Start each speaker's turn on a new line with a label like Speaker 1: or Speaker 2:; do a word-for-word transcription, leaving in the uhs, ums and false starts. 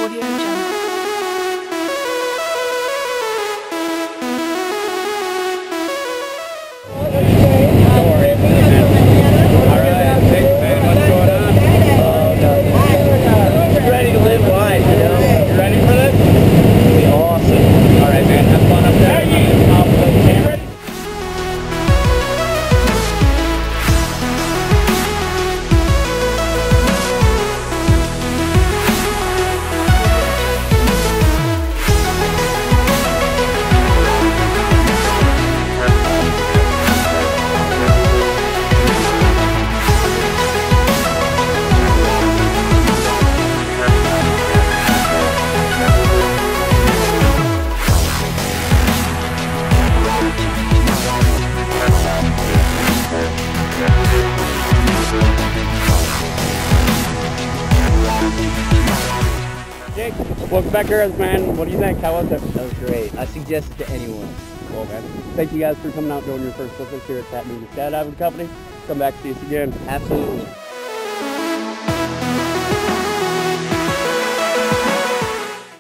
Speaker 1: Audio Jungle.
Speaker 2: Jake, welcome back here, man. What do you think? How was it?
Speaker 3: That was great. I suggest it to anyone.
Speaker 2: Well, man, thank you guys for coming out doing your first business here at Pat Newton Skydiving Company. Come back, see us again.
Speaker 3: Absolutely.